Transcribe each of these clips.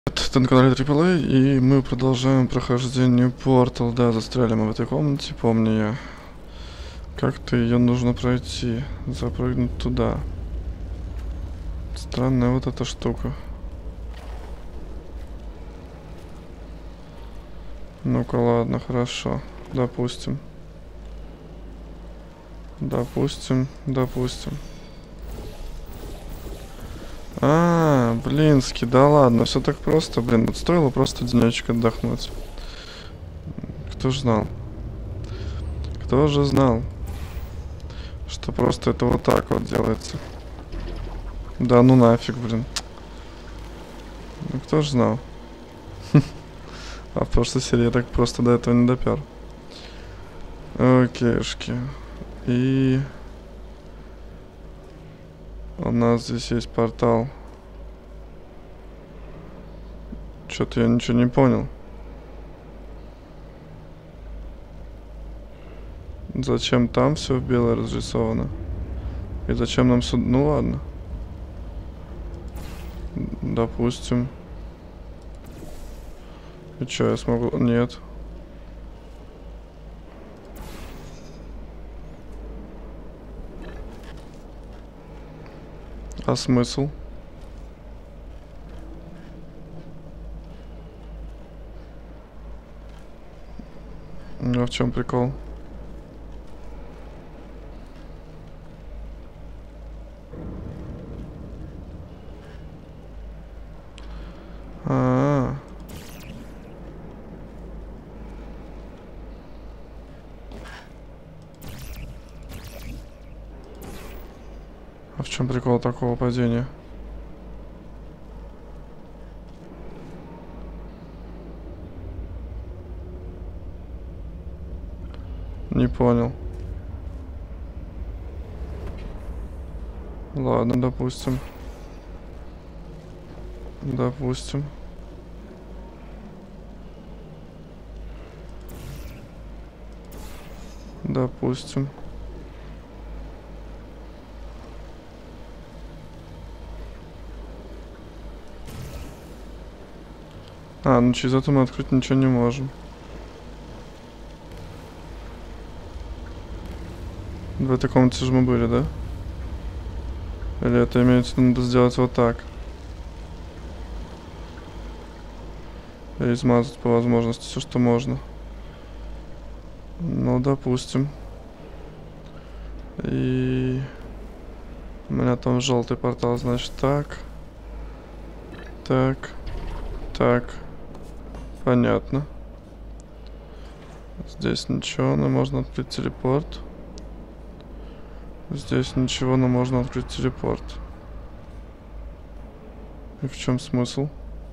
Это на канале AAA, и мы продолжаем прохождение Portal. Да, застряли мы в этой комнате, помню я. Как-то ее нужно пройти, запрыгнуть туда. Странная вот эта штука. Ну-ка, ладно, хорошо. Допустим. Допустим. Блински, да ладно, все так просто, блин, вот стоило просто денечек отдохнуть. Кто ж знал? Кто же знал, что просто это вот так вот делается? Да ну нафиг, блин. Ну кто ж знал? А в прошлой серии я так просто до этого не допер. Окейшки. И... у нас здесь есть портал. Что-то я ничего не понял. Зачем там все в белое разрисовано? И зачем нам сюда? Ну ладно. Допустим. И чё, я смогу? Нет. А смысл? А в чем прикол? А в чем прикол такого падения? Не понял. Ладно, допустим. Допустим. Допустим. Ну через это мы открыть ничего не можем. В этой комнате же мы были, да? Или это имеется в виду, надо сделать вот так? И измазать по возможности все, что можно. Ну, допустим. И... у меня там желтый портал, значит, так. Так. Так. Понятно. Здесь ничего, но можно открыть телепорт. Здесь ничего, но можно открыть телепорт. И в чем смысл?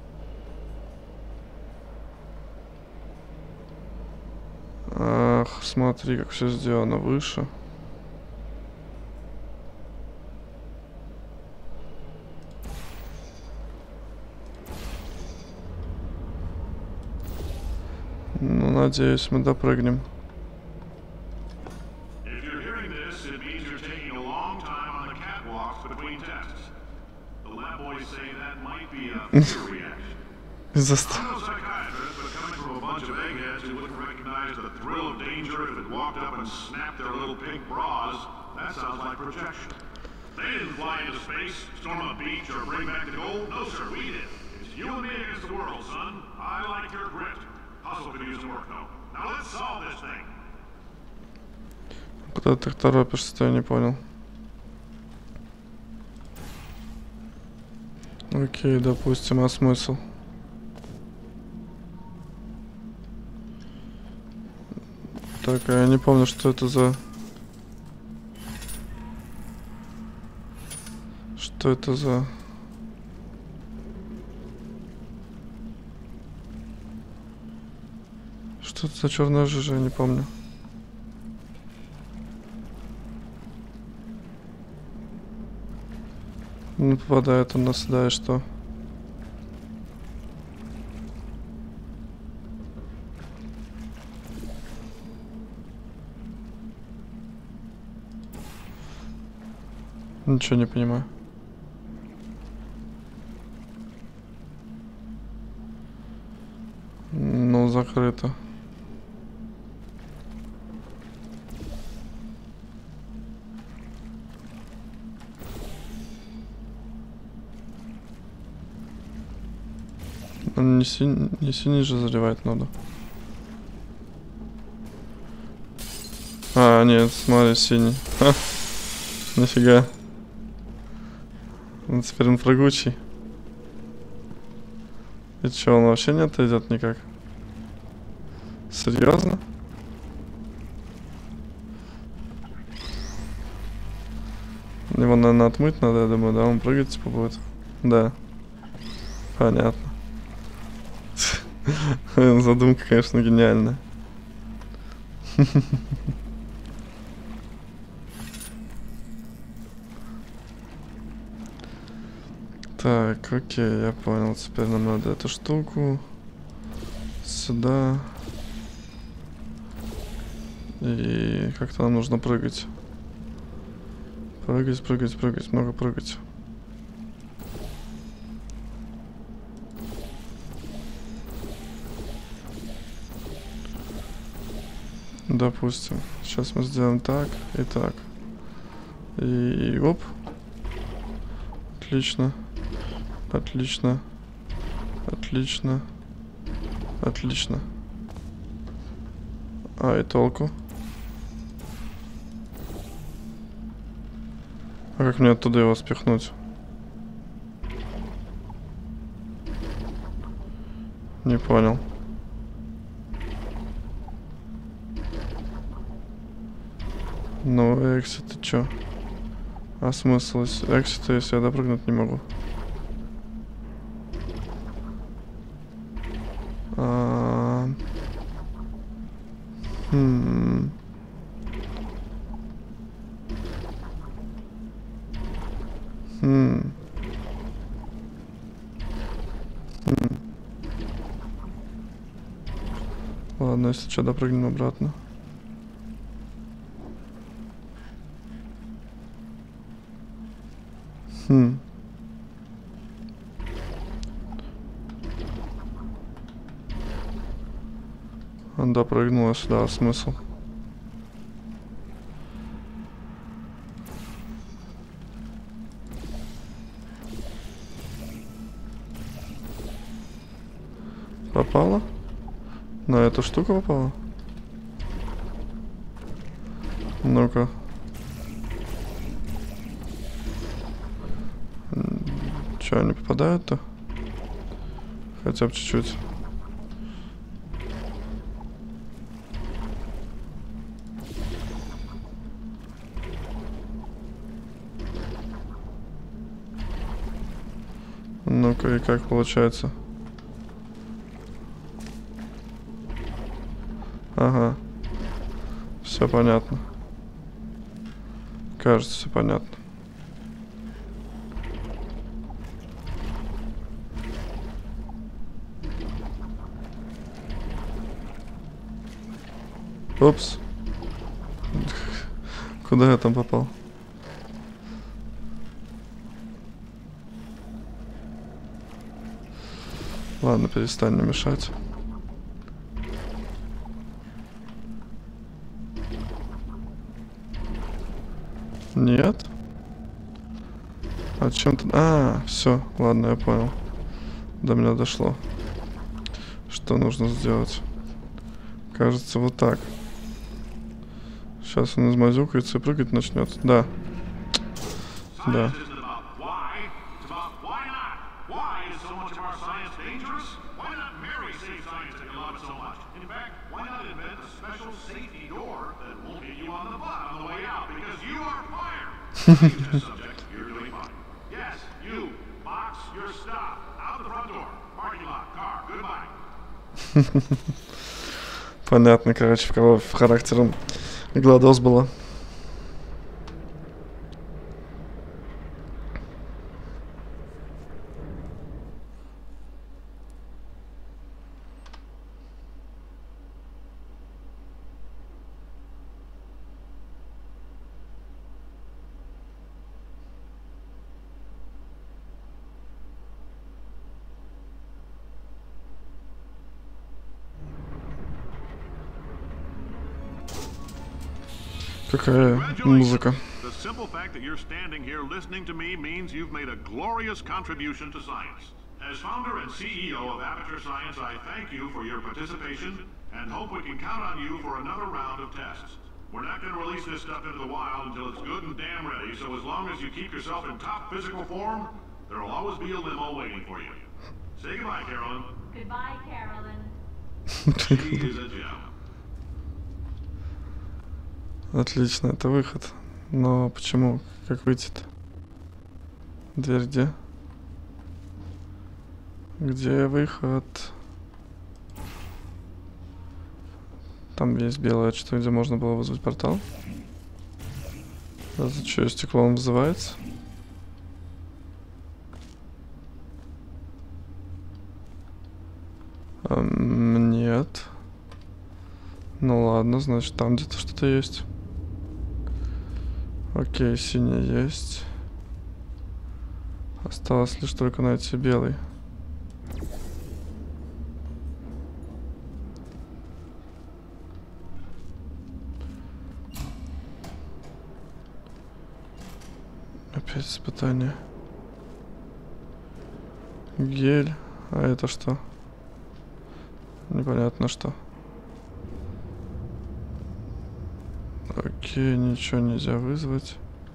Ах, смотри, как все сделано выше. Ну, надеюсь, мы допрыгнем. Куда ты торопишься-то, я не понял. Окей, допустим, а смысл? Так, а я не помню, что это за... Что это за... Что это за черная жижа, я не помню. Не попадает он нас сюда, и что? Ничего не понимаю. закрыто. Не синий же заливать надо. А, нет, смотри, синий. Ха, нифига. Он теперь инфрагучий. И чё, он вообще не отойдет никак? Серьезно? Его, наверное, отмыть надо, я думаю, да? Он прыгать типа будет. Да. Понятно. Задумка, конечно, гениальная. Так, окей, я понял. Теперь нам надо эту штуку сюда. И как-то нам нужно прыгать. Прыгать, прыгать, прыгать, много прыгать. Допустим. Сейчас мы сделаем так и так. И оп. Отлично. Отлично. Отлично. Отлично. А, и толку. А как мне оттуда его спихнуть? Не понял. Ну, эксит, ты чё? А смысл эксита, если я допрыгнуть не могу? Хм. Хм. Хм. Ладно, если что, допрыгнем обратно. Хм. Он допрыгнула сюда, а смысл? Попала? На эту штуку попала? Ну-ка. Чё, они попадают-то? Хотя бы чуть-чуть. Ну-ка, и как получается? Ага. Все понятно. Кажется, все понятно. Упс. Куда я там попал? Ладно, перестань мне мешать. Нет? О чем ты? А, все, ладно, я понял. До меня дошло. Что нужно сделать? Кажется, вот так. Сейчас он измазюкается и прыгать начнет. Да. Да. Понятно, короче, в кого в характером Гладос было. Какая музыка? The simple fact that you're standing here listening to me means you've made a glorious contribution to science. As founder and CEO of Aperture Science, I thank you for your participation and hope we can count on you for another round of tests. We're not going to release this stuff into the wild until it's good and damn ready, so as long as you keep yourself in top physical form, there will always be a limo waiting for you. Say goodbye, Carolyn. Goodbye, Carolyn. She is a gem. Отлично, это выход. Но почему? Как выйти-то? Дверь где? Где выход? Там есть белое что, где можно было вызвать портал. А за что стекло он вызывается? Нет. Ну ладно, значит там где-то что-то есть. Окей, синий есть. Осталось лишь только найти белый. Опять испытание. Гель. А это что? Непонятно что. Окей, ничего нельзя вызвать.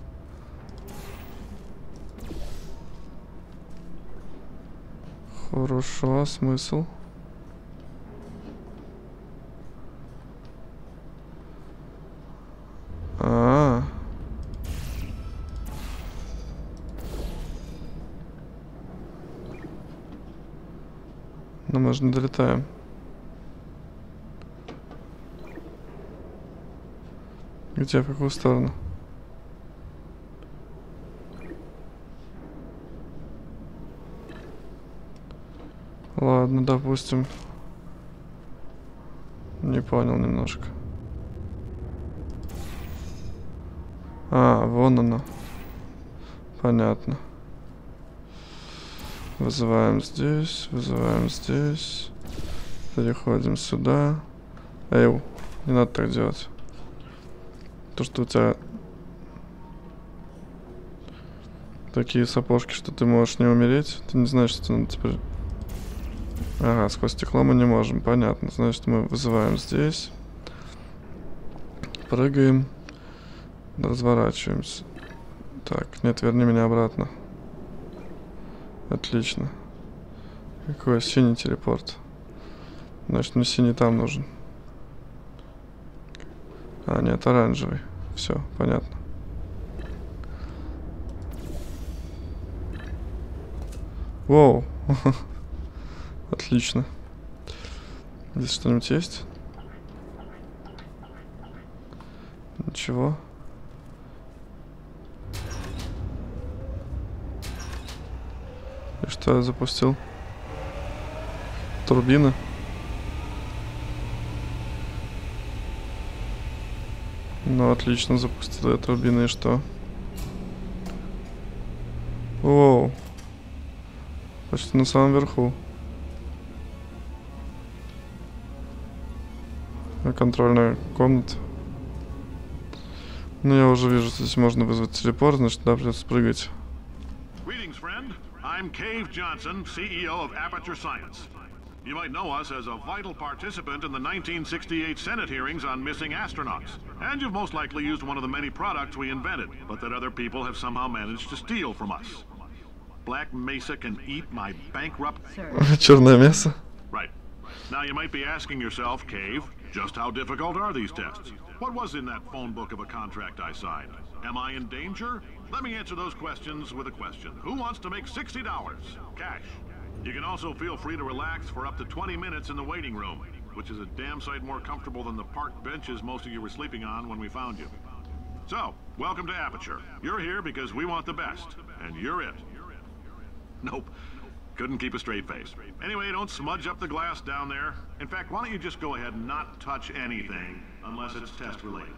Хорошо, а смысл? Но мы же не долетаем. Где, в какую сторону? Ладно, допустим. Не понял немножко. А, вон оно. Понятно. Вызываем здесь, переходим сюда. Эй, не надо так делать. То, что у тебя такие сапожки, что ты можешь не умереть, ты не знаешь, что надо теперь... Ага, сквозь стекло мы не можем, понятно. Значит, мы вызываем здесь. Прыгаем. Разворачиваемся. Так, нет, верни меня обратно. Отлично. Какой синий телепорт. Значит, мне синий там нужен. А, нет, оранжевый. Все, понятно. Воу. Отлично. Здесь что-нибудь есть? Ничего. И что я запустил? Турбина. Ну, отлично, запустил я турбины, и что? Воу. Почти на самом верху. Контрольная комната. Ну, я уже вижу, что здесь можно вызвать телепорт, значит, да, придется прыгать. Greetings, friend. I'm Cave Johnson, CEO of Aperture Science. You might know us as a vital participant in the 1968 Senate hearings on missing astronauts. And you've most likely used one of the many products we invented, but that other people have somehow managed to steal from us. Black Mesa can eat my bankrupt... Черное мясо. Right. Now you might be asking yourself, Cave, just how difficult are these tests? What was in that phone book of a contract I signed? Am I in danger? Let me answer those questions with a question. Who wants to make $60? Cash. You can also feel free to relax for up to 20 minutes in the waiting room, which is a damn sight more comfortable than the park benches most of you were sleeping on when we found you. So, welcome to Aperture. You're here because we want the best, and you're it. Nope. Couldn't keep a straight face. Anyway, don't smudge up the glass down there. In fact, why don't you just go ahead and not touch anything unless it's test related.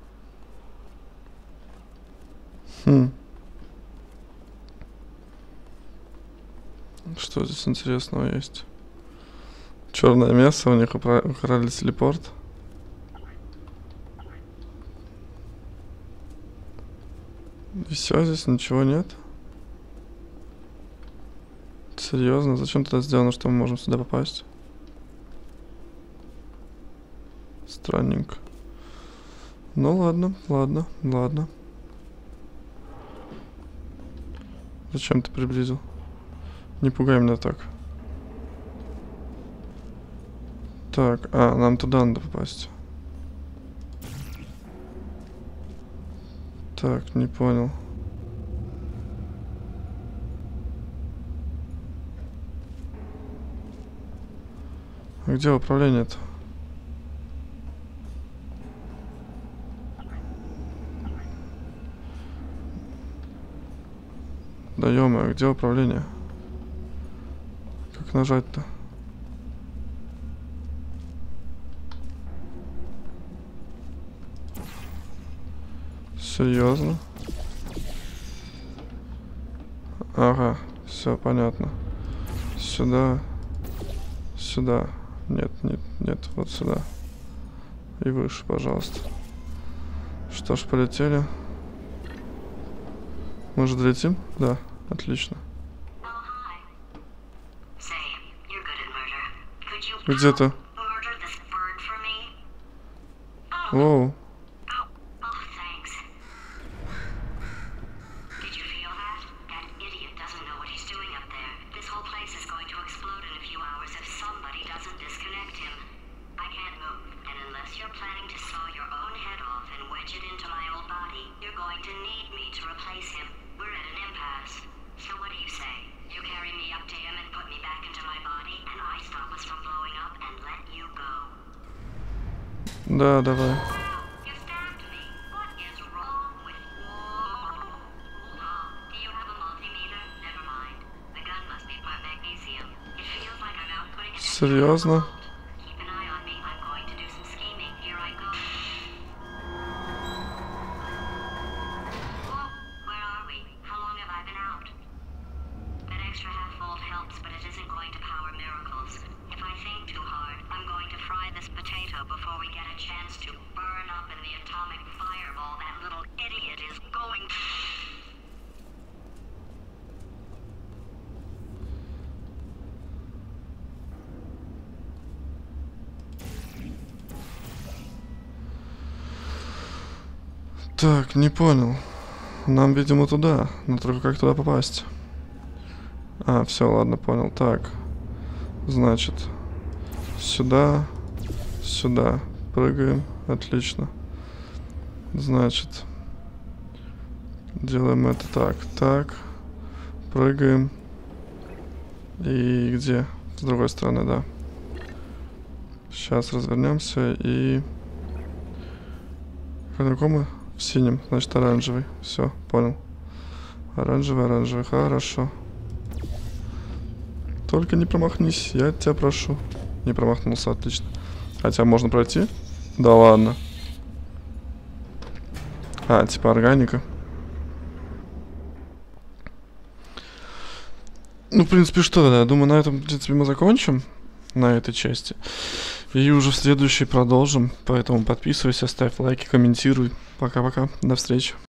Что здесь интересного есть? Черное мясо, у них украли телепорт. И все, здесь ничего нет. Серьезно? Зачем тогда сделано, что мы можем сюда попасть? Странненько. Ну ладно, ладно, ладно. Зачем ты приблизил? Не пугай меня так. Так, нам туда надо попасть. Так, не понял. А где управление-то? Да ё-моё, где управление? Как нажать-то? Серьезно? Ага, все понятно. Сюда. Сюда. Нет, нет, нет, вот сюда. И выше, пожалуйста. Что ж, полетели. Мы же долетим? Да, отлично. Где ты? Воу. Да, давай. Серьезно? Так, не понял. Нам, видимо, туда. Но только как туда попасть? Все, ладно, понял. Так. Значит, сюда, сюда. Прыгаем. Отлично. Значит, делаем это так. Так. Прыгаем. И где? С другой стороны, да. Сейчас развернемся и... Какой мы? В синем, значит оранжевый. Все, понял. Оранжевый, оранжевый. Хорошо. Только не промахнись, я тебя прошу. Не промахнулся, отлично. Хотя можно пройти? Да ладно. Типа органика. Ну, в принципе, что тогда? Я думаю, на этом, в принципе, мы закончим. На этой части. И уже в следующей продолжим. Поэтому подписывайся, ставь лайки, комментируй. Пока-пока. До встречи.